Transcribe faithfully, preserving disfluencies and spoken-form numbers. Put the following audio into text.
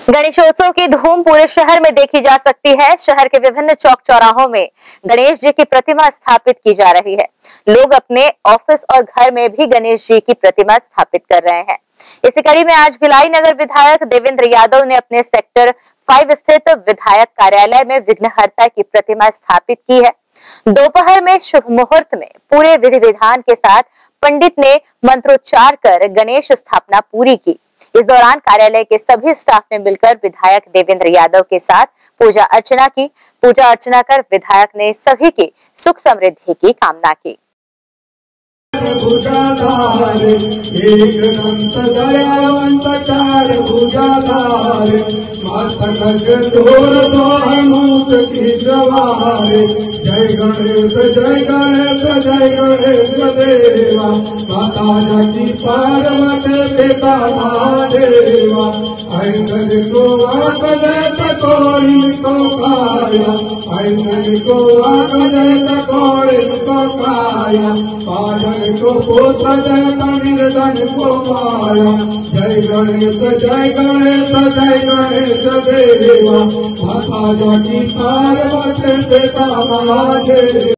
गणेशोत्सव की धूम पूरे शहर में देखी जा सकती है। शहर के विभिन्न चौक चौराहों में गणेश जी की प्रतिमा स्थापित की जा रही है। लोग अपने ऑफिस और घर में भी गणेश जी की प्रतिमा स्थापित कर रहे हैं। इसी कड़ी में आज भिलाई नगर विधायक देवेंद्र यादव ने अपने सेक्टर फाइव स्थित विधायक कार्यालय में विघ्नहर्ता की प्रतिमा स्थापित की है। दोपहर में शुभ मुहूर्त में पूरे विधि विधान के साथ पंडित ने मंत्रोच्चार कर गणेश स्थापना पूरी की। इस दौरान कार्यालय के सभी स्टाफ ने मिलकर विधायक देवेंद्र यादव के साथ पूजा अर्चना की। पूजा अर्चना कर विधायक ने सभी की सुख समृद्धि की कामना की। भुजाधार एक दंत दयावंत चार भुजाधार मस्तक ढोल हनुत की जवार। जय गणेश जय गणेश जय गणेश देवा माता की पार्वती पिता महादेवा। ऐंगन को आग जय कोई को काया ऐंगन को आग जय कोई को काया पाजन को पोता जय निर्धन को माया। जय गणेश जय गणेश जय गणेश देवा माता की पार्वती पिता महादेव।